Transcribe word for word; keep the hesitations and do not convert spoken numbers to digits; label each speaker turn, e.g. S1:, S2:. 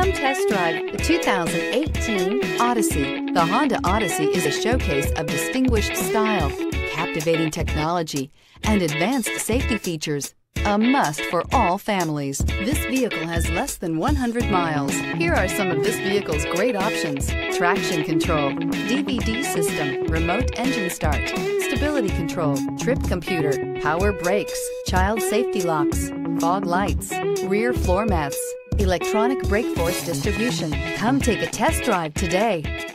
S1: Come test drive the two thousand eighteen Odyssey. The Honda Odyssey is a showcase of distinguished style, captivating technology, and advanced safety features. A must for all families. This vehicle has less than one hundred miles. Here are some of this vehicle's great options: traction control, D V D system, remote engine start, stability control, trip computer, power brakes, child safety locks, fog lights, rear floor mats, electronic brake force distribution. Come take a test drive today.